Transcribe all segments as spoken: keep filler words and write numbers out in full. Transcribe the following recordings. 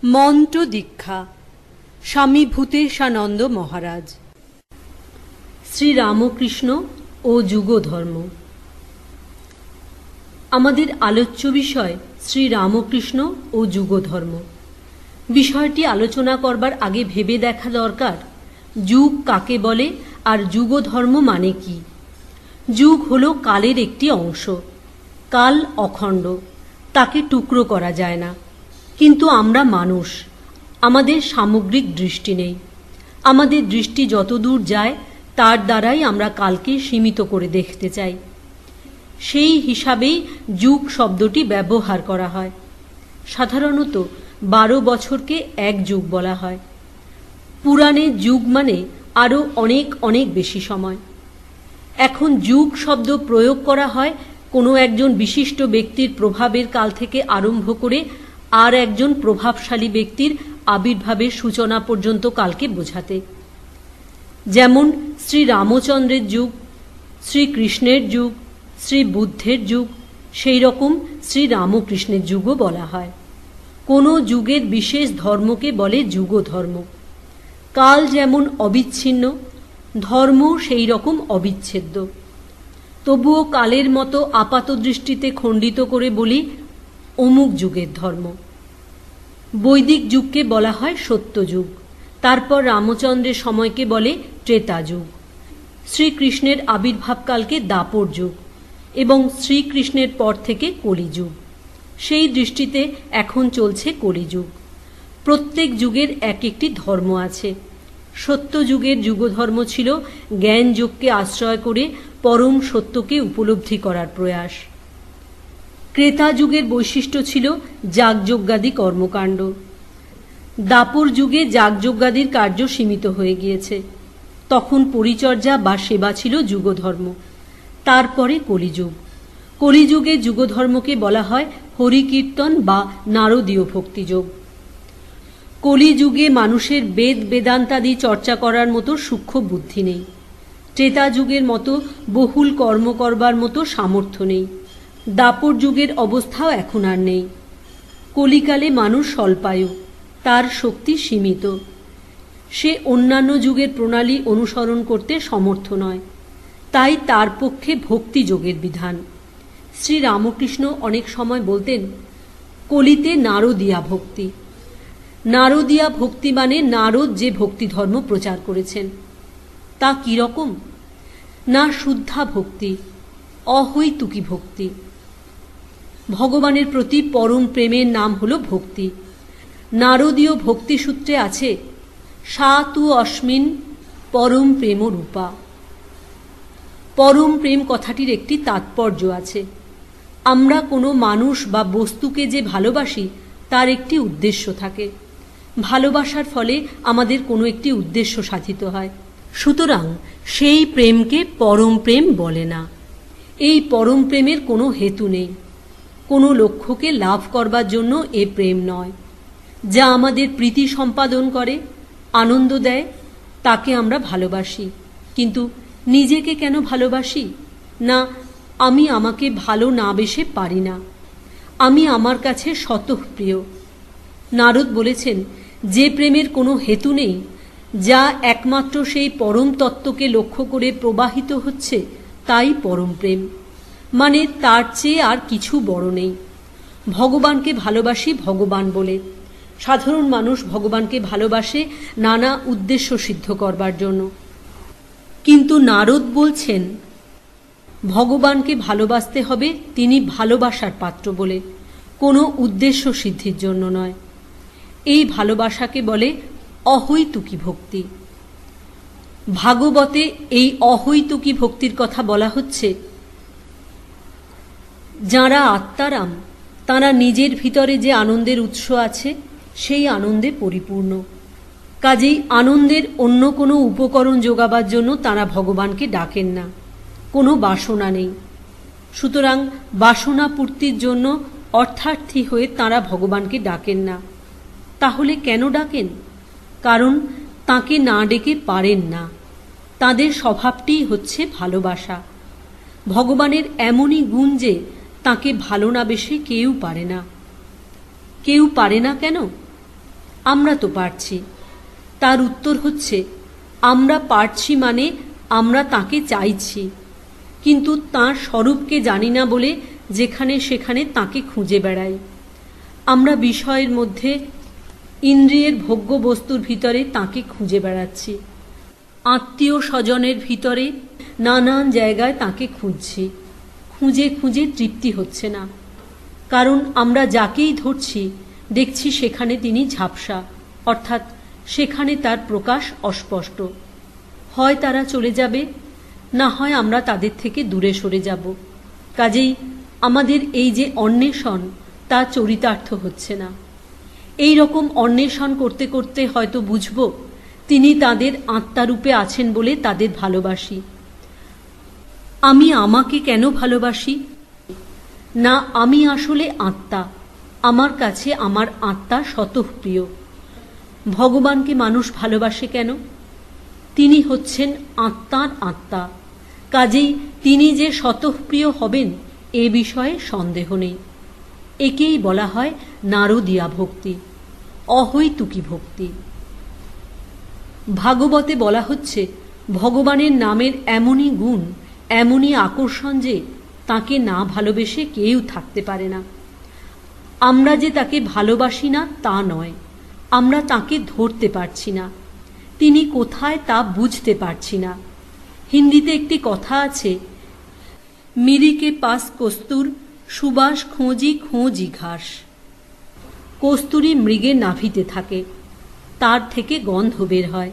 মন্ত্র দীক্ষা স্বামী ভূতেশানন্দ মহারাজ। শ্রীরামকৃষ্ণ ও যুগধর্ম। আমাদের আলোচ্য বিষয় শ্রীরামকৃষ্ণ ও যুগধর্ম। বিষয়টি আলোচনা করবার আগে ভেবে দেখা দরকার যুগ কাকে বলে আর যুগধর্ম মানে কি। যুগ হল কালের একটি অংশ। কাল অখণ্ড, তাকে টুকরো করা যায় না। কিন্তু আমরা মানুষ, আমাদের সামগ্রিক দৃষ্টি নেই। আমাদের দৃষ্টি যতদূর যায় তার দ্বারাই আমরা কালকে সীমিত করে দেখতে চাই। সেই হিসাবেই যুগ শব্দটি ব্যবহার করা হয়। সাধারণত বারো বছরকে এক যুগ বলা হয়। পুরাণে যুগ মানে আরও অনেক অনেক বেশি সময়। এখন যুগ শব্দ প্রয়োগ করা হয় কোনো একজন বিশিষ্ট ব্যক্তির প্রভাবের কাল থেকে আরম্ভ করে আর একজন প্রভাবশালী ব্যক্তির আবির্ভাবের সূচনা পর্যন্ত কালকে বোঝাতে। যেমন শ্রী রামচন্দ্রের যুগ, শ্রীকৃষ্ণের যুগ, শ্রী বুদ্ধের যুগ, সেই রকম শ্রী রামকৃষ্ণের যুগও বলা হয়। কোনো যুগের বিশেষ ধর্মকে বলে যুগধর্ম। কাল যেমন অবিচ্ছিন্ন, ধর্ম সেই রকম অবিচ্ছেদ্য। তবুও কালের মতো আপাত দৃষ্টিতে খণ্ডিত করে বলি অমুক যুগের ধর্ম। বৈদিক যুগকে বলা হয় সত্যযুগ, তারপর রামচন্দ্রের সময়কে বলে ত্রেতা যুগ, শ্রীকৃষ্ণের আবির্ভাবকালকে দাপর যুগ এবং শ্রীকৃষ্ণের পর থেকে কলিযুগ। সেই দৃষ্টিতে এখন চলছে কলিযুগ। প্রত্যেক যুগের এক একটি ধর্ম আছে। সত্যযুগের যুগধর্ম ছিল জ্ঞান যোগকে আশ্রয় করে পরম সত্যকে উপলব্ধি করার প্রয়াস। ক্রেতা যুগের বৈশিষ্ট্য ছিল যাগযজ্ঞাদি কর্মকাণ্ড। দাপর যুগে যাগযজ্ঞাদির কার্য সীমিত হয়ে গিয়েছে। তখন পরিচর্যা বা সেবা ছিল যুগধর্ম। তারপরে কলিযুগ। কলিযুগে যুগধর্মকে বলা হয় হরিকীর্তন বা নারদীয় ভক্তিযোগ। কলিযুগে মানুষের বেদ বেদান্তাদি চর্চা করার মতো সূক্ষ্ম বুদ্ধি নেই। ত্রেতা যুগের মতো বহুল কর্ম করবার মতো সামর্থ্য নেই। দাপর যুগের অবস্থাও এখন আর নেই। কলিকালে মানুষ স্বল্পায়ু, তার শক্তি সীমিত। সে অন্যান্য যুগের প্রণালী অনুসরণ করতে সমর্থ নয়, তাই তার পক্ষে ভক্তি যোগের বিধান। শ্রী রামকৃষ্ণ অনেক সময় বলতেন কলিতে নারদীয়া ভক্তি। নারদীয়া ভক্তি মানে নারদ যে ভক্তি ধর্ম প্রচার করেছেন। তা কিরকম? না শুদ্ধা ভক্তি, অহৈতুকী ভক্তি। ভগবানের প্রতি পরম প্রেমের নাম হল ভক্তি। নারদীয় ভক্তিসূত্রে আছে সা তু অস্মিন পরম প্রেম রূপা। পরম প্রেম কথাটির একটি তাৎপর্য আছে। আমরা কোনো মানুষ বা বস্তুকে যে ভালোবাসি তার একটি উদ্দেশ্য থাকে। ভালোবাসার ফলে আমাদের কোনো একটি উদ্দেশ্য সাধিত হয়। সুতরাং সেই প্রেমকে পরম প্রেম বলে না। এই পরম প্রেমের কোনো হেতু নেই। কোনো লক্ষ্যকে লাভ করবার জন্য এ প্রেম নয়। যা আমাদের প্রীতি সম্পাদন করে, আনন্দ দেয়, তাকে আমরা ভালোবাসি। কিন্তু নিজেকে কেন ভালোবাসি? না, আমি আমাকে ভালো না বেসে পারি না। আমি আমার কাছে স্বতঃপ্রিয়। নারদ বলেছেন যে প্রেমের কোনো হেতু নেই, যা একমাত্র সেই পরম তত্ত্বকে লক্ষ্য করে প্রবাহিত হচ্ছে, তাই পরম প্রেম। মানে তার চেয়ে আর কিছু বড় নেই। ভগবানকে ভালোবাসি ভগবান বলে। সাধারণ মানুষ ভগবানকে ভালোবাসে নানা উদ্দেশ্য সিদ্ধ করবার জন্য। কিন্তু নারদ বলছেন ভগবানকে ভালোবাসতে হবে তিনি ভালোবাসার পাত্র বলে, কোনো উদ্দেশ্য সিদ্ধির জন্য নয়। এই ভালোবাসাকে বলে অহৈতুকী ভক্তি। ভাগবতে এই অহৈতুকী ভক্তির কথা বলা হচ্ছে। যাঁরা আত্মারাম তাঁরা নিজের ভিতরে যে আনন্দের উৎস আছে সেই আনন্দে পরিপূর্ণ। কাজেই আনন্দের অন্য কোনো উপকরণ যোগাবার জন্য তাঁরা ভগবানকে ডাকেন না। কোনো বাসনা নেই। সুতরাং বাসনা পূর্তির জন্য অর্থার্থী হয়ে তাঁরা ভগবানকে ডাকেন না। তাহলে কেন ডাকেন? কারণ তাঁকে না ডেকে পারেন না। তাঁদের স্বভাবটিই হচ্ছে ভালোবাসা। ভগবানের এমনই গুণ যে তাঁকে ভালো না বেসে কেউ পারে না। কেউ পারে না কেন? আমরা তো পারছি। তার উত্তর হচ্ছে, আমরা পারছি মানে আমরা তাকে চাইছি, কিন্তু তাঁর স্বরূপকে জানি না বলে যেখানে সেখানে তাকে খুঁজে বেড়াই। আমরা বিষয়ের মধ্যে, ইন্দ্রিয়ের ভোগ্য বস্তুর ভিতরে তাকে খুঁজে বেড়াচ্ছি। আত্মীয় স্বজনের ভিতরে নানান জায়গায় তাকে খুঁজছি। খুঁজে খুঁজে তৃপ্তি হচ্ছে না, কারণ আমরা যাকেই ধরছি দেখছি সেখানে তিনি ঝাপসা, অর্থাৎ সেখানে তার প্রকাশ অস্পষ্ট। হয় তারা চলে যাবে, না হয় আমরা তাদের থেকে দূরে সরে যাব। কাজেই আমাদের এই যে অন্বেষণ, তা চরিতার্থ হচ্ছে না। এই রকম অন্বেষণ করতে করতে হয়তো বুঝব তিনি তাদের আত্মারূপে আছেন বলে তাদের ভালোবাসি। আমি আমাকে কেন ভালোবাসি? না, আমি আসলে আত্মা। আমার কাছে আমার আত্মা স্বতঃপ্রিয়। ভগবানকে মানুষ ভালোবাসে কেন? তিনি হচ্ছেন আত্মার আত্মা। কাজেই তিনি যে স্বতঃপ্রিয় হবেন এ বিষয়ে সন্দেহ নেই। একেই বলা হয় নারদীয়া ভক্তি, অহৈতুকী ভক্তি। ভাগবতে বলা হচ্ছে, ভগবানের নামের এমনই গুণ, এমনই আকর্ষণ যে তাকে না ভালোবেসে কেউ থাকতে পারে না। আমরা যে তাকে ভালোবাসি না তা নয়, আমরা তাকে ধরতে পারছি না। তিনি কোথায় তা বুঝতে পারছি না। হিন্দিতে একটি কথা আছে, মিরিকে পাস কস্তুর সুবাস খোঁজি খোঁজি ঘাস। কস্তুরী মৃগের নাভিতে থাকে, তার থেকে গন্ধ বের হয়।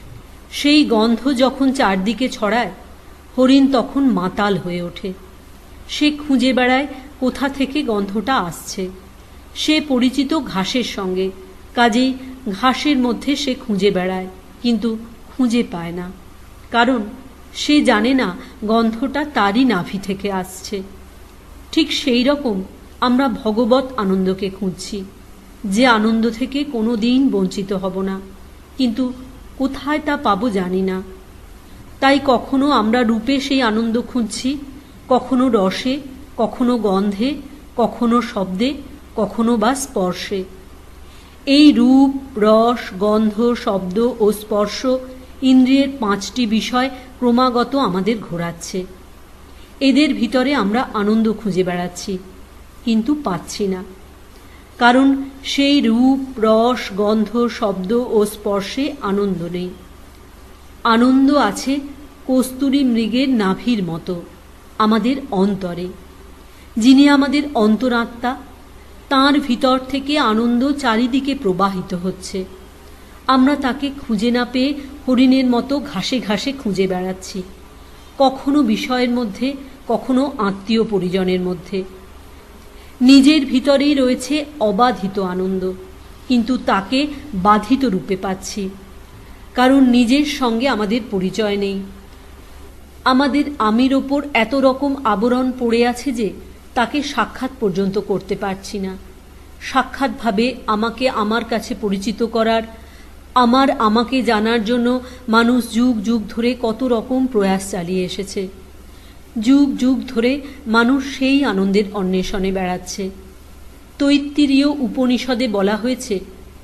সেই গন্ধ যখন চারদিকে ছড়ায়, হরিণ তখন মাতাল হয়ে ওঠে। সে খুঁজে বেড়ায় কোথা থেকে গন্ধটা আসছে। সে পরিচিত ঘাসের সঙ্গে, কাজেই ঘাসের মধ্যে সে খুঁজে বেড়ায়, কিন্তু খুঁজে পায় না, কারণ সে জানে না গন্ধটা তারই নাভি থেকে আসছে। ঠিক সেই রকম আমরা ভগবত আনন্দকে খুঁজছি, যে আনন্দ থেকে কোনো দিন বঞ্চিত হব না, কিন্তু কোথায় তা পাবো জানি না। তাই কখনো আমরা রূপে সেই আনন্দ খুঁজছি, কখনো রসে, কখনো গন্ধে, কখনো শব্দে, কখনো বা স্পর্শে। এই রূপ, রস, গন্ধ, শব্দ ও স্পর্শ ইন্দ্রিয়ের পাঁচটি বিষয় ক্রমাগত আমাদের ঘোরাচ্ছে। এদের ভিতরে আমরা আনন্দ খুঁজে বেড়াচ্ছি, কিন্তু পাচ্ছি না, কারণ সেই রূপ, রস, গন্ধ, শব্দ ও স্পর্শে আনন্দ নেই। আনন্দ আছে কস্তুরী মৃগের নাভির মতো আমাদের অন্তরে। যিনি আমাদের অন্তরাত্মা, তাঁর ভিতর থেকে আনন্দ চারিদিকে প্রবাহিত হচ্ছে। আমরা তাকে খুঁজে না পেয়ে হরিণের মতো ঘাসে ঘাসে খুঁজে বেড়াচ্ছি, কখনো বিষয়ের মধ্যে, কখনো আত্মীয় পরিজনের মধ্যে। নিজের ভিতরেই রয়েছে অবাধিত আনন্দ, কিন্তু তাকে বাধিত রূপে পাচ্ছি, কারণ নিজের সঙ্গে আমাদের পরিচয় নেই। আমাদের আমির ওপর এত রকম আবরণ পড়ে আছে যে তাকে সাক্ষাৎ পর্যন্ত করতে পারছি না। সাক্ষাৎভাবে আমাকে আমার কাছে পরিচিত করার, আমার আমাকে জানার জন্য মানুষ যুগ যুগ ধরে কত রকম প্রয়াস চালিয়ে এসেছে। যুগ যুগ ধরে মানুষ সেই আনন্দের অন্বেষণে বেড়াচ্ছে। তৈত্তিরীয় উপনিষদে বলা হয়েছে,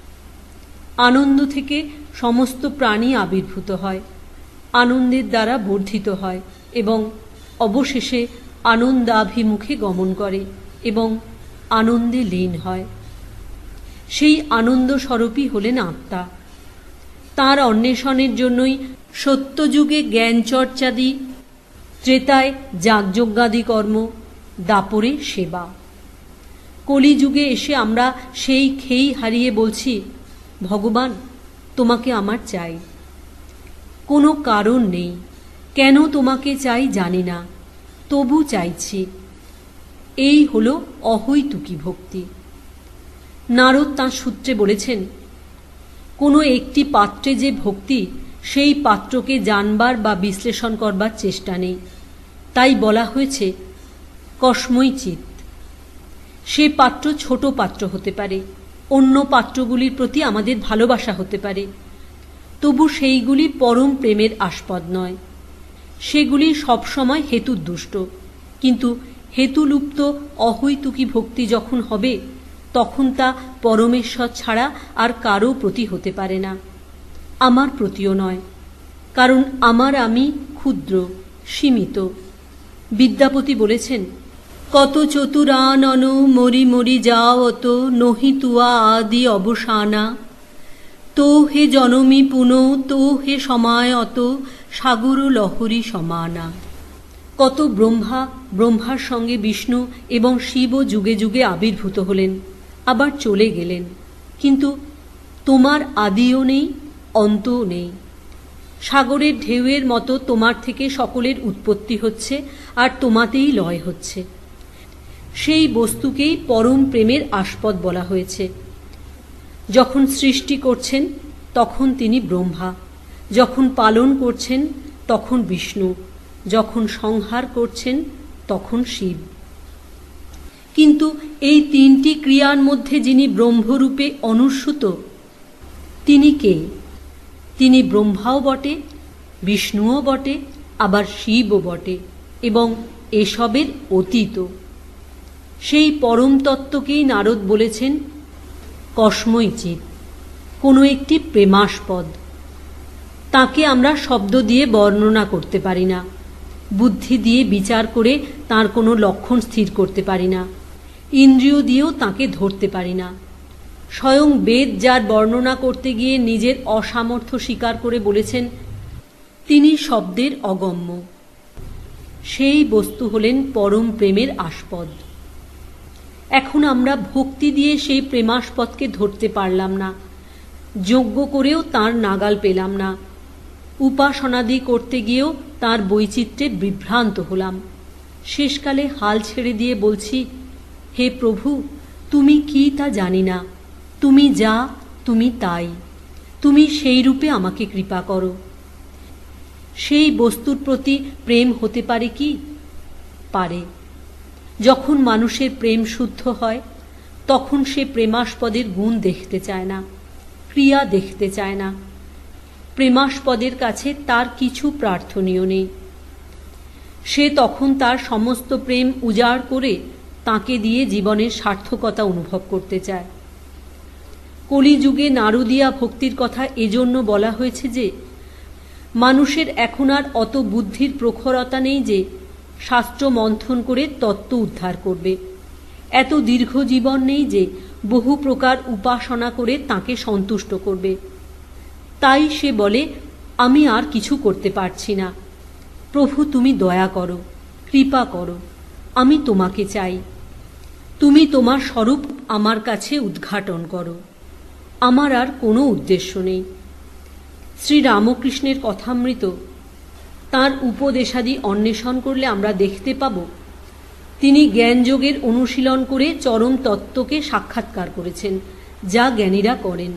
আনন্দ থেকে সমস্ত প্রাণী আবির্ভূত হয়, আনন্দের দ্বারা বর্ধিত হয় এবং অবশেষে আনন্দাভিমুখে গমন করে এবং আনন্দে লীন হয়। সেই আনন্দ স্বরূপই হলেন আত্মা। তাঁর অন্বেষণের জন্যই সত্যযুগে জ্ঞান চর্চাদি, ত্রেতায় যাগযজ্ঞাদি কর্ম, দাপরে সেবা। কলিযুগে এসে আমরা সেই খেই হারিয়ে বলছি, ভগবান তোমাকে আমার চাই। কোনো কারণ নেই, কেন তোমাকে চাই জানি না, তবু চাইছি। এই হল অহৈতুকী ভক্তি। নারদ তাঁর সূত্রে বলেছেন, কোনো একটি পাত্রে যে ভক্তি, সেই পাত্রকে জানবার বা বিশ্লেষণ করবার চেষ্টা নেই। তাই বলা হয়েছে কসময় চিৎ। সে পাত্র ছোট পাত্র হতে পারে, অন্য পাত্রগুলির প্রতি আমাদের ভালোবাসা হতে পারে, তবু সেইগুলি পরম প্রেমের আস্পদ নয়। সেগুলি সবসময় হেতুদুষ্ট, কিন্তু হেতুলুপ্ত অহৈতুকী ভক্তি যখন হবে, তখন তা পরমেশ্বর ছাড়া আর কারও প্রতি হতে পারে না, আমার প্রতিও নয়, কারণ আমার আমি ক্ষুদ্র, সীমিত। বিদ্যাপতি বলেছেন, কত চতুরানন মরি মরি যাও অত, নহি তুয়া আদি অবসানা, তো হে জনমী পুন, তো হে সময় অত, সাগর লহরী সমানা। কত ব্রহ্মা, ব্রহ্মার সঙ্গে বিষ্ণু এবং শিবও যুগে যুগে আবির্ভূত হলেন, আবার চলে গেলেন, কিন্তু তোমার আদিও নেই, অন্তও নেই। সাগরের ঢেউয়ের মতো তোমার থেকে সকলের উৎপত্তি হচ্ছে আর তোমাতেই লয় হচ্ছে। সেই বস্তুকেই পরম প্রেমের আস্পদ বলা হয়েছে। যখন সৃষ্টি করছেন তখন তিনি ব্রহ্মা, যখন পালন করছেন তখন বিষ্ণু, যখন সংহার করছেন তখন শিব। কিন্তু এই তিনটি ক্রিয়ার মধ্যে যিনি ব্রহ্মরূপে অনুস্যূত, তিনি কে? তিনি ব্রহ্মাও বটে, বিষ্ণুও বটে, আবার শিবও বটে, এবং এসবের অতীত। সেই পরম তত্ত্বকেই নারদ বলেছেন কসময় চিৎ, কোনো একটি প্রেমাস্পদ। তাকে আমরা শব্দ দিয়ে বর্ণনা করতে পারি না, বুদ্ধি দিয়ে বিচার করে তার কোনো লক্ষণ স্থির করতে পারি না, ইন্দ্রিয় দিয়েও তাকে ধরতে পারি না। স্বয়ং বেদ যার বর্ণনা করতে গিয়ে নিজের অসামর্থ্য স্বীকার করে বলেছেন তিনি শব্দের অগম্য, সেই বস্তু হলেন পরম প্রেমের আস্পদ। এখন আমরা ভক্তি দিয়ে সেই প্রেমাস্পদকে ধরতে পারলাম না, যজ্ঞ করেও তার নাগাল পেলাম না, উপাসনাদি করতে গিয়েও তার বৈচিত্র্যে বিভ্রান্ত হলাম। শেষকালে হাল ছেড়ে দিয়ে বলছি, হে প্রভু, তুমি কি তা জানি না, তুমি যা তুমি তাই, তুমি সেই রূপে আমাকে কৃপা করো। সেই বস্তুর প্রতি প্রেম হতে পারে কি? পারে। যখন মানুষের প্রেম শুদ্ধ হয় তখন সে প্রেমাস্পদের গুণ দেখতে চায় না, ক্রিয়া দেখতে চায় না। প্রেমাস্পদের কাছে তার কিছু প্রার্থনীয় নেই। সে তখন তার সমস্ত প্রেম উজাড় করে তাকে দিয়ে জীবনের সার্থকতা অনুভব করতে চায়। কলিযুগে নারদীয়া ভক্তির কথা এজন্য বলা হয়েছে যে মানুষের এখন আর অত বুদ্ধির প্রখরতা নেই যে শাস্ত্র মন্থন করে তত্ত্ব উদ্ধার করবে, এত দীর্ঘ জীবন নেই যে বহু প্রকার উপাসনা করে তাকে সন্তুষ্ট করবে। তাই সে বলে, আমি আর কিছু করতে পারছি না, প্রভু তুমি দয়া করো, কৃপা করো, আমি তোমাকে চাই, তুমি তোমার স্বরূপ আমার কাছে উদ্ঘাটন করো, আমার আর কোনো উদ্দেশ্য নেই। শ্রী রামকৃষ্ণের কথামৃত, তাঁর উপদেশাদি অন্বেষণ করলে আমরা দেখতে পাব তিনি জ্ঞানযোগের অনুশীলন করে চরম তত্ত্বকে সাক্ষাৎকার করেছেন, যা জ্ঞানীরা করেন।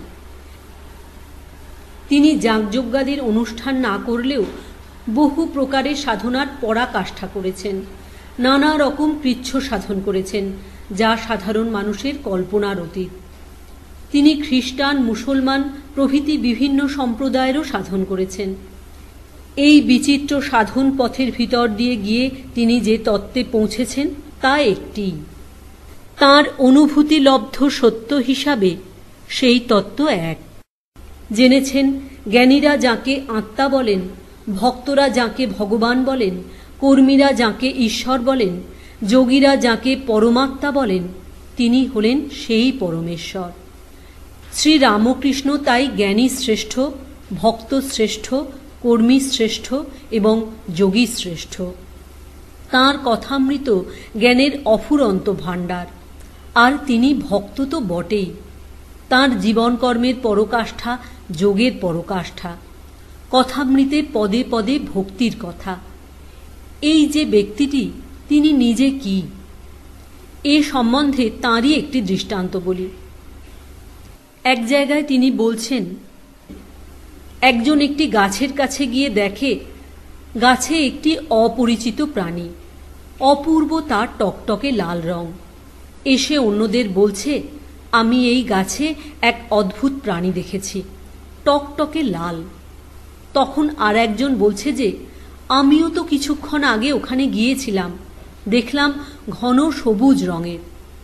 তিনি যাগযজ্ঞাদির অনুষ্ঠান না করলেও বহু প্রকারের সাধনার পরাকাষ্ঠা করেছেন, নানা রকম কৃচ্ছ সাধন করেছেন, যা সাধারণ মানুষের কল্পনার অতীত। তিনি খ্রিস্টান, মুসলমান প্রভৃতি বিভিন্ন সম্প্রদায়েরও সাধন করেছেন। এই বিচিত্র সাধন পথের ভিতর দিয়ে গিয়ে তিনি যে তত্ত্বে পৌঁছেছেন তা একটি, তাঁর অনুভূতিলব্ধ সত্য হিসাবে সেই তত্ত্ব এক। জেনেছেন জ্ঞানীরা যাকে আত্মা বলেন, ভক্তরা যাকে ভগবান বলেন, কর্মীরা যাকে ঈশ্বর বলেন, যোগীরা যাকে পরমাত্মা বলেন, তিনি হলেন সেই পরমেশ্বর। শ্রী রামকৃষ্ণ তাই জ্ঞানী শ্রেষ্ঠ, ভক্ত শ্রেষ্ঠ, কর্মী শ্রেষ্ঠ এবং যোগী শ্রেষ্ঠ। তাঁর কথামৃত জ্ঞানের অফুরন্ত ভাণ্ডার, আর তিনি ভক্ত তো বটেই। তাঁর জীবনকর্মের পরকাষ্ঠা যোগের পরকাষ্ঠা। কথামৃতে পদে পদে ভক্তির কথা। এই যে ব্যক্তিটি, তিনি নিজে কি, এ সম্বন্ধে তাঁরই একটি দৃষ্টান্ত বলি। এক জায়গায় তিনি বলছেন, একজন একটি গাছের কাছে গিয়ে দেখে গাছে একটি অপরিচিত প্রাণী, অপূর্ব তার টকটকে লাল রং। এসে অন্যদের বলছে, আমি এই গাছে এক অদ্ভুত প্রাণী দেখেছি, টকটকে লাল। তখন আর একজন বলছে যে আমিও তো কিছুক্ষণ আগে ওখানে গিয়েছিলাম, দেখলাম ঘন সবুজ রঙের।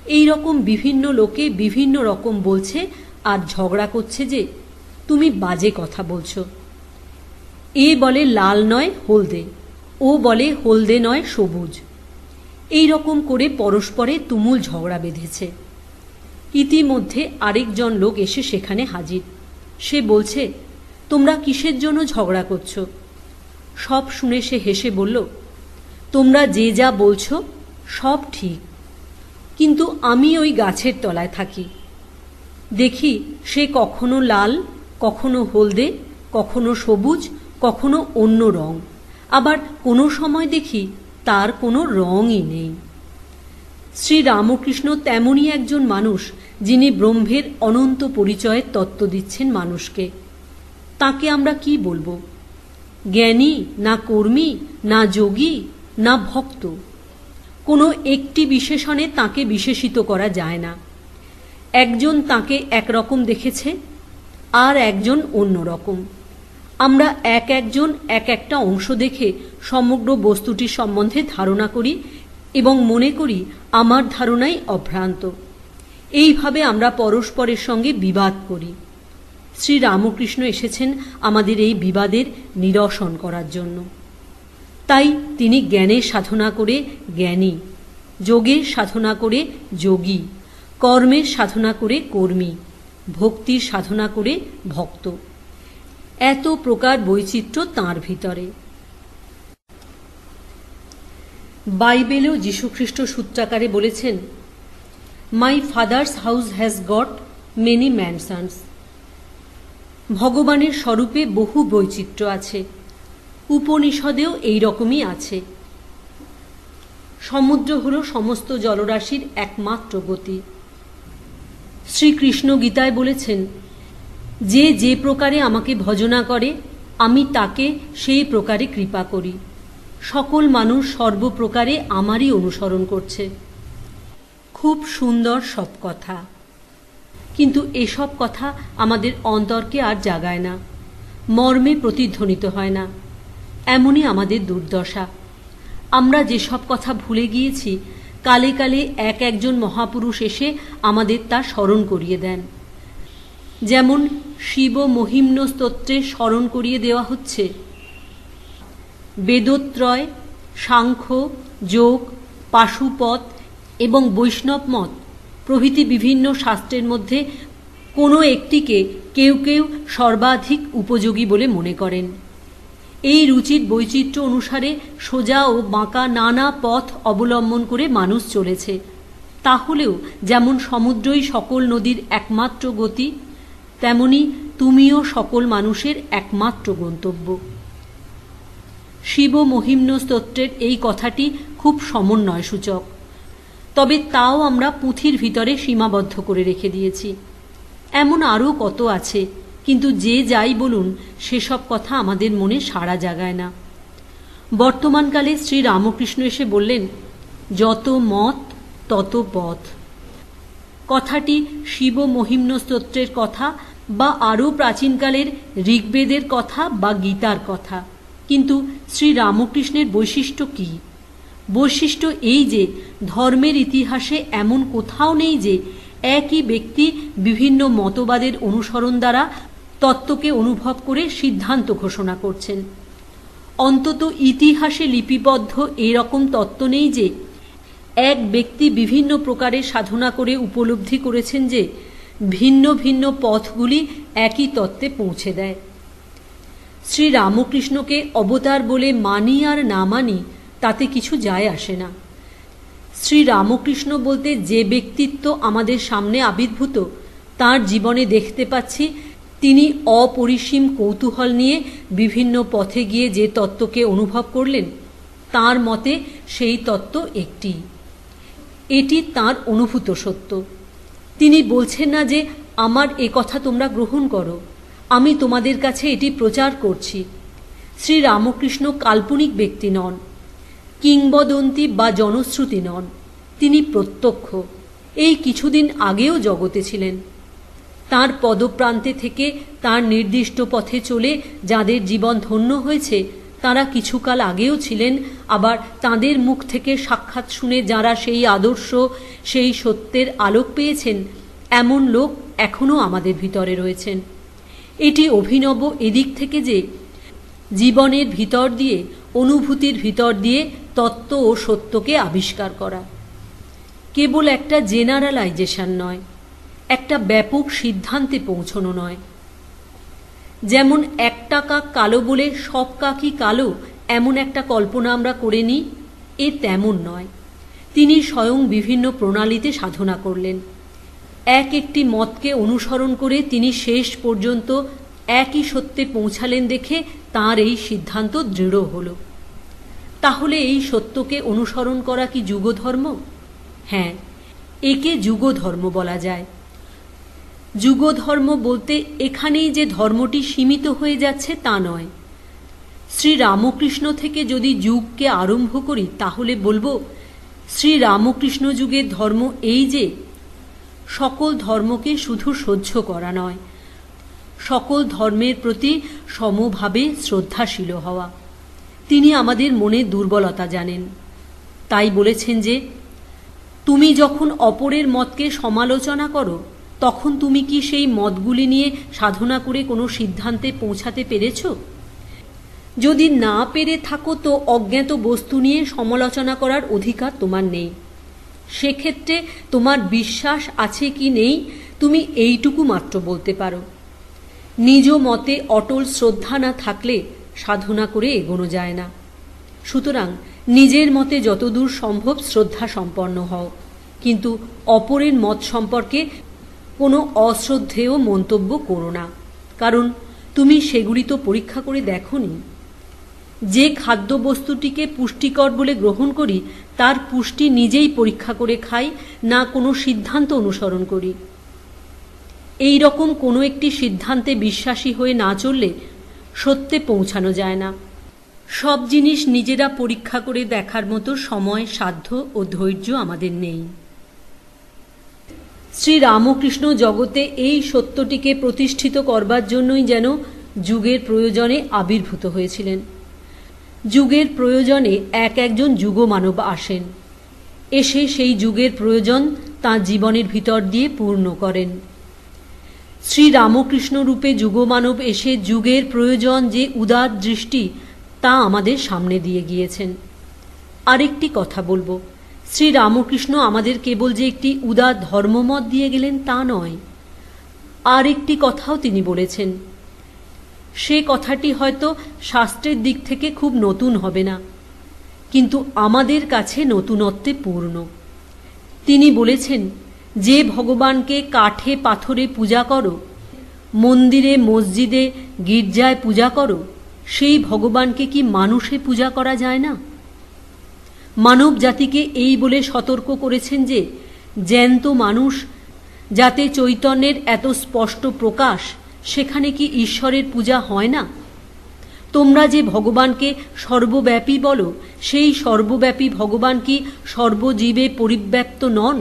এই রকম বিভিন্ন লোকে বিভিন্ন রকম বলছে আর ঝগড়া করছে যে তুমি বাজে কথা বলছো। এ বলে লাল নয় হলদে, ও বলে হলদে নয় সবুজ। এই রকম করে পরস্পরে তুমুল ঝগড়া বেঁধেছে। ইতিমধ্যে আরেকজন লোক এসে সেখানে হাজির। সে বলছে, তোমরা কিসের জন্য ঝগড়া করছো? সব শুনে সে হেসে বলল, তোমরা যে যা বলছো সব ঠিক, কিন্তু আমি ওই গাছের তলায় থাকি। দেখি সে কখনো লাল, কখনো হলদে, কখনো সবুজ, কখনো অন্য রং, আবার কোনো সময় দেখি তার কোনো রঙই নেই। শ্রী রামকৃষ্ণ তেমনই একজন মানুষ, যিনি ব্রহ্মের অনন্ত পরিচয়ের তত্ত্ব দিচ্ছেন মানুষকে। তাকে আমরা কি বলবো? জ্ঞানী না কর্মী, না যোগী, না ভক্ত? কোনো একটি বিশেষণে তাকে বিশেষিত করা যায় না। একজন তাকে একরকম দেখেছে, আর একজন অন্য রকম। আমরা এক একজন এক একটা অংশ দেখে সমগ্র বস্তুটির সম্বন্ধে ধারণা করি এবং মনে করি আমার ধারণাই অভ্রান্ত। এইভাবে আমরা পরস্পরের সঙ্গে বিবাদ করি। শ্রী রামকৃষ্ণ এসেছেন আমাদের এই বিবাদের নিরসন করার জন্য। তাই তিনি জ্ঞানের সাধনা করে জ্ঞানী, যোগের সাধনা করে যোগী, কর্মের সাধনা করে কর্মী, ভক্তির সাধনা করে ভক্ত। এত প্রকার বৈচিত্র্য তাঁর ভিতরে। বাইবেলেও যীশুখ্রিস্ট সূত্রাকারে বলেছেন, my father's house has got many mansions. ভগবানের স্বরূপে বহু বৈচিত্র্য আছে। উপনিষদেও এই রকমই আছে। সমুদ্র হল সমস্ত জলরাশির একমাত্র গতি। শ্রীকৃষ্ণ গীতায় বলেছেন, যে যে প্রকারে আমাকে ভজনা করে আমি তাকে সেই প্রকারে কৃপা করি। সকল মানুষ সর্বপ্রকারে আমারই অনুসরণ করছে। খুব সুন্দর সব কথা, কিন্তু এসব কথা আমাদের অন্তরকে আর জাগায় না, মর্মে প্রতিধ্বনিত হয় না। এমনই আমাদের দুর্দশা। আমরা যেসব কথা ভুলে গিয়েছি, কালে কালে এক একজন মহাপুরুষ এসে আমাদের তা স্মরণ করিয়ে দেন। যেমন শিব মহিম্ন স্তোত্রে স্মরণ করিয়ে দেওয়া হচ্ছে, বেদোত্রয়, সাংখ্য, যোগ, পাশুপত এবং বৈষ্ণব মত প্রভৃতি বিভিন্ন শাস্ত্রের মধ্যে কোনো একটিকে কেউ কেউ সর্বাধিক উপযোগী বলে মনে করেন। এই রুচির বৈচিত্র্য অনুসারে সোজা ও বাঁকা নানা পথ অবলম্বন করে মানুষ চলেছে। তাহলেও যেমন সমুদ্রই সকল নদীর একমাত্র গতি, তেমনি তুমিও সকল মানুষের একমাত্র গন্তব্য। শিব মহিম্ন স্তোত্রের এই কথাটি খুব সমন্বয় সূচক, তবে তাও আমরা পুঁথির ভিতরে সীমাবদ্ধ করে রেখে দিয়েছি। এমন আরও কত আছে, কিন্তু যে যাই বলুন সেসব কথা আমাদের মনে সাড়া জাগায় না। বর্তমানকালে শ্রী রামকৃষ্ণ এসে বললেন, যত মত তত পথ। কথাটি শিব মহিম্ন স্তোত্রের কথা বা আরও প্রাচীনকালের ঋগ্বেদের কথা বা গীতার কথা, কিন্তু শ্রী রামকৃষ্ণের বৈশিষ্ট্য কি? বৈশিষ্ট্য এই যে ধর্মের ইতিহাসে এমন কোথাও নেই যে একই ব্যক্তি বিভিন্ন মতবাদের অনুসরণ দ্বারা তত্ত্বকে অনুভব করে সিদ্ধান্ত ঘোষণা করছেন। অন্তত ইতিহাসে লিপিবদ্ধ এরকম তত্ত্ব নেই যে এক ব্যক্তি বিভিন্ন প্রকারের সাধনা করে উপলব্ধি করেছেন যে ভিন্ন ভিন্ন পথগুলি একই তত্ত্বে পৌঁছে দেয়। শ্রী রামকৃষ্ণকে অবতার বলে মানি আর না মানি তাতে কিছু যায় আসে না। শ্রী রামকৃষ্ণ বলতে যে ব্যক্তিত্ব আমাদের সামনে আবির্ভূত, তার জীবনে দেখতে পাচ্ছি তিনি অপরিসীম কৌতূহল নিয়ে বিভিন্ন পথে গিয়ে যে তত্ত্বকে অনুভব করলেন, তার মতে সেই তত্ত্ব একটি। এটি তার অনুভূত সত্য। তিনি বলছেন না যে আমার এ কথা তোমরা গ্রহণ করো, আমি তোমাদের কাছে এটি প্রচার করছি। শ্রী রামকৃষ্ণ কাল্পনিক ব্যক্তি নন, কিংবদন্তি বা জনশ্রুতি নন, তিনি প্রত্যক্ষ। এই কিছুদিন আগেও জগতে ছিলেন। তার পদপ্রান্তে থেকে তার নির্দিষ্ট পথে চলে যাদের জীবন ধন্য হয়েছে, তাঁরা কিছুকাল আগেও ছিলেন, আবার তাঁদের মুখ থেকে সাক্ষাৎ শুনে যাঁরা সেই আদর্শ, সেই সত্যের আলোক পেয়েছেন, এমন লোক এখনও আমাদের ভিতরে রয়েছেন। এটি অভিনব এদিক থেকে যে জীবনের ভিতর দিয়ে, অনুভূতির ভিতর দিয়ে তত্ত্ব ও সত্যকে আবিষ্কার করা। কেবল একটা জেনারেলাইজেশন নয়, একটা ব্যাপক সিদ্ধান্তে পৌঁছানো নয়। যেমন একটা কাক কালো বলে সব কাকই কালো, এমন একটা কল্পনা আমরা করে নিই, এ তেমন নয়। তিনি স্বয়ং বিভিন্ন প্রণালীতে সাধনা করলেন। এক একটি মতকে অনুসরণ করে তিনি শেষ পর্যন্ত একই সত্যে পৌঁছালেন দেখে তাঁর এই সিদ্ধান্ত দৃঢ় হল। তাহলে এই সত্যকে অনুসরণ করা কি যুগধর্ম? হ্যাঁ, একে যুগধর্ম বলা যায়। যুগধর্ম বলতে এখানেই যে ধর্মটি সীমিত হয়ে যাচ্ছে তা নয়। শ্রী রামকৃষ্ণ থেকে যদি যুগকে আরম্ভ করি তাহলে বলবো, শ্রী রামকৃষ্ণ যুগের ধর্ম এই যে সকল ধর্মকে শুধু সহ্য করা নয়, সকল ধর্মের প্রতি সমভাবে শ্রদ্ধাশীল হওয়া। তিনি আমাদের মনে দুর্বলতা জানেন, তাই বলেছেন যে তুমি যখন অপরের মতকে সমালোচনা করো, তখন তুমি কি সেই মতগুলি নিয়ে সাধনা করে কোনো সিদ্ধান্তে পৌঁছাতে পেরেছ? যদি না পেরে থাকো তো অজ্ঞাত বস্তু নিয়ে সমালোচনা করার অধিকার তোমার নেই। সেক্ষেত্রে তোমার বিশ্বাস আছে কি নেই তুমি এইটুকু মাত্র বলতে পারো। নিজ মতে অটল শ্রদ্ধা না থাকলে সাধনা করে এগোনো যায় না। সুতরাং নিজের মতে যতদূর সম্ভব শ্রদ্ধা সম্পন্ন হও, কিন্তু অপরের মত সম্পর্কে কোনো অশ্রদ্ধেয় মন্তব্য করো না, কারণ তুমি সেগুলি তো পরীক্ষা করে দেখোনি। যে খাদ্যবস্তুটিকে পুষ্টিকর বলে গ্রহণ করি তার পুষ্টি নিজেই পরীক্ষা করে খাই, না কোনো সিদ্ধান্ত অনুসরণ করি। এই রকম কোনো একটি সিদ্ধান্তে বিশ্বাসী হয়ে না চললে সত্যে পৌঁছানো যায় না। সব জিনিস নিজেরা পরীক্ষা করে দেখার মতো সময়, সাধ্য ও ধৈর্য আমাদের নেই। শ্রী রামকৃষ্ণ জগতে এই সত্যটিকে প্রতিষ্ঠিত করবার জন্যই যেন যুগের প্রয়োজনে আবির্ভূত হয়েছিলেন। যুগের প্রয়োজনে এক একজন যুগমানব আসেন, এসে সেই যুগের প্রয়োজন তাঁর জীবনের ভিতর দিয়ে পূর্ণ করেন। শ্রী রামকৃষ্ণ রূপে যুগমানব এসে যুগের প্রয়োজন যে উদার দৃষ্টি তা আমাদের সামনে দিয়ে গিয়েছেন। আরেকটি কথা বলবো, শ্রী রামকৃষ্ণ আমাদের কেবল যে একটি উদার ধর্মমত দিয়ে গেলেন তা নয়, আর একটি কথাও তিনি বলেছেন। সে কথাটি হয়তো শাস্ত্রের দিক থেকে খুব নতুন হবে না, কিন্তু আমাদের কাছে নতুনত্বে পূর্ণ। তিনি বলেছেন, যে ভগবানকে কাঠে পাথরে পূজা করো, মন্দিরে মসজিদে গির্জায় পূজা করো, সেই ভগবানকে কি মানুষে পূজা করা যায় না? মানব জাতিকে এই বলে সতর্ক করেছেন যে জ্যান্ত মানুষ যাতে চৈতন্যের এত স্পষ্ট প্রকাশ, সেখানে কি ঈশ্বরের পূজা হয় না? তোমরা যে ভগবানকে সর্বব্যাপী বলো, সেই সর্বব্যাপী ভগবান কি সর্বজীবে পরিব্যাপ্ত নন?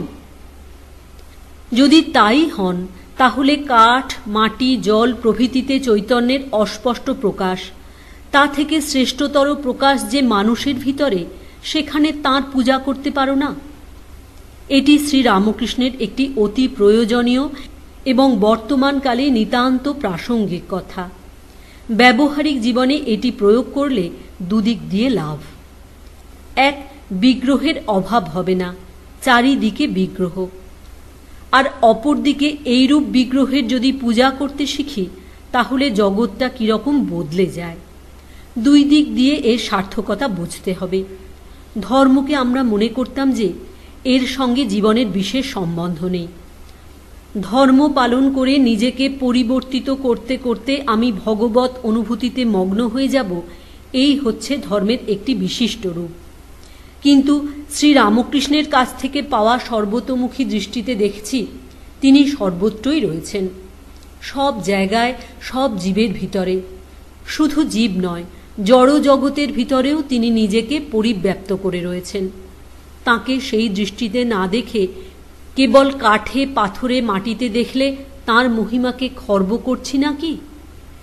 যদি তাই হন, তাহলে কাঠ, মাটি, জল প্রভৃতিতে চৈতন্যের অস্পষ্ট প্রকাশ, তা থেকে শ্রেষ্ঠতর প্রকাশ যে মানুষের ভিতরে, সেখানে তাঁর পূজা করতে পারো না? এটি শ্রী রামকৃষ্ণের একটি অতি প্রয়োজনীয় এবং বর্তমানকালে নিতান্ত প্রাসঙ্গিক কথা। ব্যবহারিক জীবনে এটি প্রয়োগ করলে দুদিক দিয়ে লাভ। এক, বিগ্রহের অভাব হবে না, চারিদিকে বিগ্রহ। আর অপরদিকে এইরূপ বিগ্রহের যদি পূজা করতে শিখি, তাহলে জগৎটা কিরকম বদলে যায়। দুই দিক দিয়ে এর সার্থকতা বুঝতে হবে। ধর্মকে আমরা মনে করতাম যে এর সঙ্গে জীবনের বিশেষ সম্বন্ধ নেই। ধর্ম পালন করে নিজেকে পরিবর্তিত করতে করতে আমি ভগবত অনুভূতিতে মগ্ন হয়ে যাব, এই হচ্ছে ধর্মের একটি বিশিষ্ট রূপ। কিন্তু শ্রী রামকৃষ্ণের কাছ থেকে পাওয়া সর্বতোমুখী দৃষ্টিতে দেখছি তিনি সর্বত্রই রয়েছেন, সব জায়গায়, সব জীবের ভিতরে। শুধু জীব নয়, জড় জগতের ভিতরেও তিনি নিজেকে পরিব্যাপ্ত করে রয়েছেন। তাকে সেই দৃষ্টিতে না দেখে কেবল কাঠে পাথরে মাটিতে দেখলে তাঁর মহিমাকে খর্ব করছি নাকি?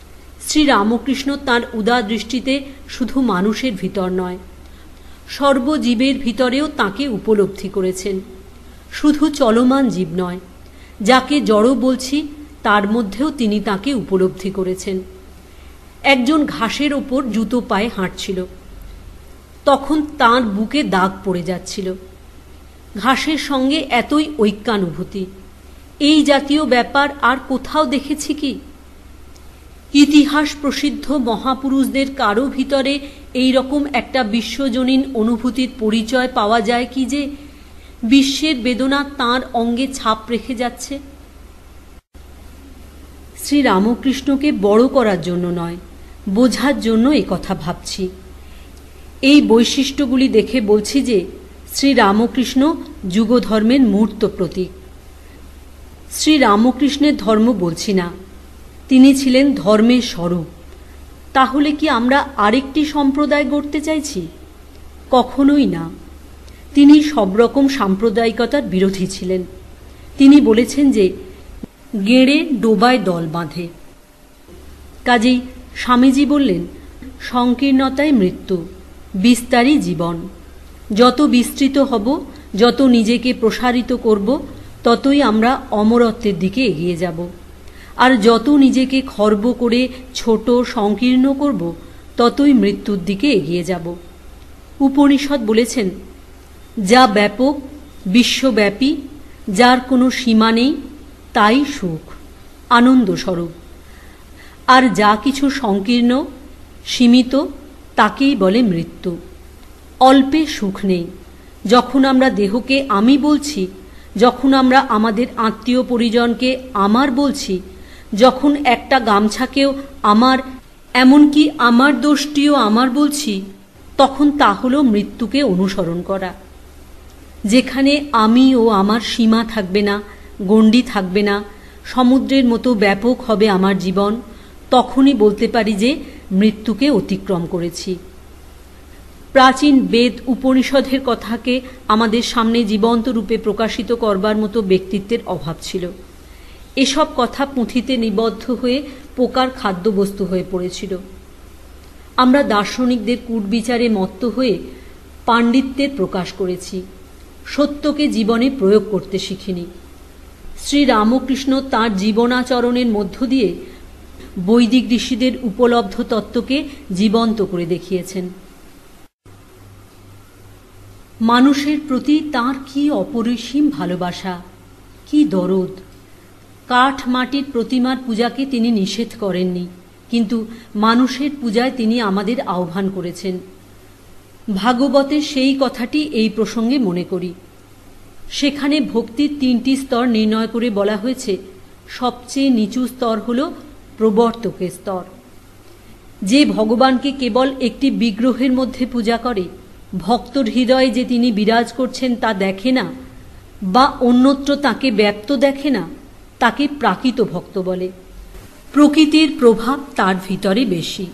শ্রীরামকৃষ্ণ তাঁর উদার দৃষ্টিতে শুধু মানুষের ভিতর নয়, সর্বজীবের ভিতরেও তাঁকে উপলব্ধি করেছেন। শুধু চলমান জীব নয়, যাকে জড় বলছি তার মধ্যেও তিনি তাঁকে উপলব্ধি করেছেন। একজন ঘাসের ওপর জুতো পায়ে হাঁটছিল, তখন তাঁর বুকে দাগ পড়ে যাচ্ছিল। ঘাসের সঙ্গে এতই ঐক্যানুভূতি, এই জাতীয় ব্যাপার আর কোথাও দেখেছি কি? ইতিহাস প্রসিদ্ধ মহাপুরুষদের কারো ভিতরে এই রকম একটা বিশ্বজনীন অনুভূতির পরিচয় পাওয়া যায় কি যে বিশ্বের বেদনা তাঁর অঙ্গে ছাপ রেখে যাচ্ছে? শ্রীরামকৃষ্ণকে বড় করার জন্য নয়, বোঝার জন্য এ কথা ভাবছি। এই বৈশিষ্ট্যগুলি দেখে বলছি যে শ্রীরামকৃষ্ণ যুগধর্মের মূর্ত প্রতীক। শ্রীরামকৃষ্ণের ধর্ম বলছি না, তিনি ছিলেন ধর্মের স্বরূপ। তাহলে কি আমরা আরেকটি সম্প্রদায় গড়তে চাইছি? কখনোই না। তিনি সব রকম সাম্প্রদায়িকতার বিরোধী ছিলেন। তিনি বলেছেন যে গেঁড়ে ডোবায় দল বাঁধে। কাজেই স্বামীজি বললেন, সংকীর্ণতায় মৃত্যু, বিস্তারই জীবন। যত বিস্তৃত হব, যত নিজেকে প্রসারিত করব, ততই আমরা অমরত্বের দিকে এগিয়ে যাব। আর যত নিজেকে খর্ব করে ছোট সংকীর্ণ করব, ততই মৃত্যুর দিকে এগিয়ে যাব। উপনিষদ বলেছেন, যা ব্যাপক, বিশ্বব্যাপী, যার কোনো সীমা নেই, তাই সুখ, আনন্দস্বরূপ। আর যা কিছু সংকীর্ণ, সীমিত, তাকেই বলে মৃত্যু। অল্পে সুখ নেই। যখন আমরা দেহকে আমি বলছি, যখন আমরা আমাদের আত্মীয় পরিজনকে আমার বলছি, যখন একটা গামছাকেও আমার, এমনকি আমার দোষটিও আমার বলছি, তখন তা হলো মৃত্যুকে অনুসরণ করা। যেখানে আমি ও আমার সীমা থাকবে না, গণ্ডি থাকবে না, সমুদ্রের মতো ব্যাপক হবে আমার জীবন, তখনই বলতে পারি যে মৃত্যুকে অতিক্রম করেছি। প্রাচীন বেদ উপনিষদের কথাকে আমাদের সামনে জীবন্ত রূপে প্রকাশিত করবার মতো ব্যক্তিত্বের অভাব ছিল। এসব কথা পুঁথিতে নিবদ্ধ হয়ে পোকার খাদ্যবস্তু হয়ে পড়েছিল। আমরা দার্শনিকদের কূটবিচারে মত্ত হয়ে পাণ্ডিত্যের প্রকাশ করেছি, সত্যকে জীবনে প্রয়োগ করতে শিখিনি। শ্রীরামকৃষ্ণ তাঁর জীবনাচরণের মধ্য দিয়ে বৈদিক ঋষিদের উপলব্ধ তত্ত্বকে জীবন্ত করে দেখিয়েছেন। মানুষের প্রতি তাঁর কি অপরিসীম ভালোবাসা, কি দরদ! কাঠ মাটির প্রতিমার পূজাকে তিনি নিষেধ করেননি, কিন্তু মানুষের পূজায় তিনি আমাদের আহ্বান করেছেন। ভাগবতের সেই কথাটি এই প্রসঙ্গে মনে করি। সেখানে ভক্তির তিনটি স্তর নির্ণয় করে বলা হয়েছে। সবচেয়ে নিচু স্তর হল প্রবর্তকের স্তর। যে ভগবানকে কেবল একটি বিগ্রহের মধ্যে পূজা করে, ভক্তর হৃদয়ে যে তিনি বিরাজ করছেন তা দেখে না, বা অন্যত্র তাকে ব্যক্ত দেখে না, তাকে প্রাকৃত ভক্ত বলে। প্রকৃতির প্রভাব তার ভিতরে বেশি।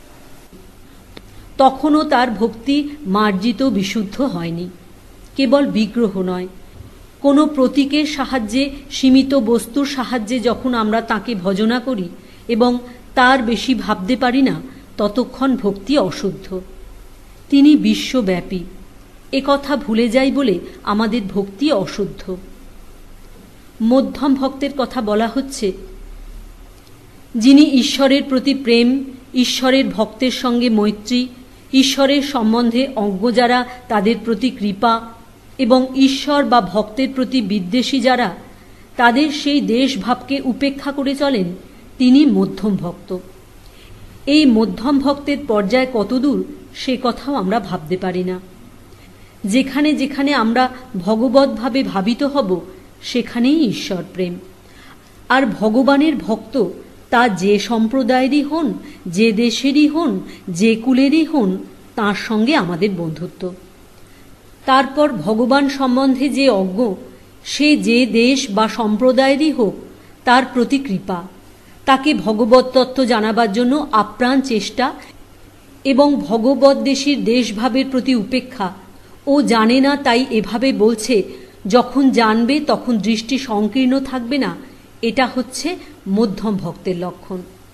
তখনও তার ভক্তি মার্জিত বিশুদ্ধ হয়নি। কেবল বিগ্রহ নয়, কোনো প্রতীকের সাহায্যে, সীমিত বস্তুর সাহায্যে যখন আমরা তাকে ভজনা করি এবং তার বেশি ভাবতে পারি না, ততক্ষণ ভক্তি অশুদ্ধ। তিনি বিশ্বব্যাপী, এ কথা ভুলে যাই বলে আমাদের ভক্তি অশুদ্ধ। মধ্যম ভক্তের কথা বলা হচ্ছে, যিনি ঈশ্বরের প্রতি প্রেম, ঈশ্বরের ভক্তের সঙ্গে মৈত্রী, ঈশ্বরের সম্বন্ধে অজ্ঞ যারা তাদের প্রতি কৃপা এবং ঈশ্বর বা ভক্তের প্রতি বিদ্বেষী যারা তাদের সেই দেশভাবকে উপেক্ষা করে চলেন, তিনি মধ্যম ভক্ত। এই মধ্যম ভক্তের পর্যায় কতদূর সে কথাও আমরা ভাবতে পারি না। যেখানে যেখানে আমরা ভগবৎভাবে ভাবিত হব, সেখানেই ঈশ্বর প্রেম। আর ভগবানের ভক্ত তা যে সম্প্রদায়েরই হন, যে দেশেরই হন, যে কুলেরই হন, তার সঙ্গে আমাদের বন্ধুত্ব। তারপর ভগবান সম্বন্ধে যে অজ্ঞ, সে যে দেশ বা সম্প্রদায়েরই হোক, তার প্রতি কৃপা, তাকে ভগবত তত্ত্ব জানাবার জন্য আপ্রাণ চেষ্টা এবং ভগবদ্দেশীর দেশভাবের প্রতি উপেক্ষা। ও জানে না তাই এভাবে বলছে, যখন জানবে তখন দৃষ্টি সংকীর্ণ থাকবে না। এটা হচ্ছে মধ্যম ভক্তের লক্ষণ।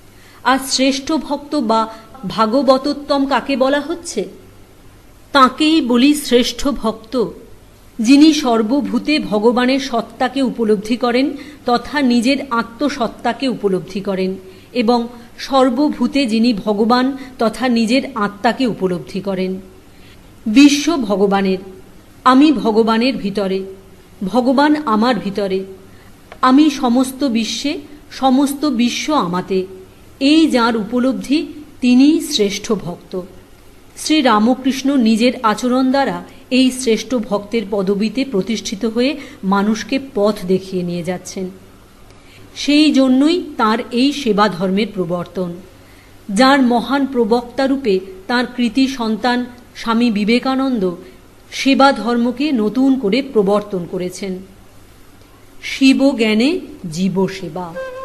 আর শ্রেষ্ঠ ভক্ত বা ভাগবতোত্তম কাকে বলা হচ্ছে? তাঁকেই বলি শ্রেষ্ঠ ভক্ত, যিনি সর্বভূতে ভগবানের সত্তাকে উপলব্ধি করেন তথা নিজের আত্মসত্তাকে উপলব্ধি করেন, এবং সর্বভূতে যিনি ভগবান তথা নিজের আত্মাকে উপলব্ধি করেন। বিশ্ব ভগবানের, আমি ভগবানের ভিতরে, ভগবান আমার ভিতরে, আমি সমস্ত বিশ্বে, সমস্ত বিশ্ব আমাতে, এই যাঁর উপলব্ধি তিনিই শ্রেষ্ঠ ভক্ত। শ্রী রামকৃষ্ণ নিজের আচরণ দ্বারা এই শ্রেষ্ঠ ভক্তের পদবীতে প্রতিষ্ঠিত হয়ে মানুষকে পথ দেখিয়ে নিয়ে যাচ্ছেন। সেই জন্যই তাঁর এই সেবা ধর্মের প্রবর্তন, যার মহান প্রবক্তারূপে তাঁর কৃতি সন্তান স্বামী বিবেকানন্দ সেবা ধর্মকে নতুন করে প্রবর্তন করেছেন। শিব জ্ঞানে জীব সেবা।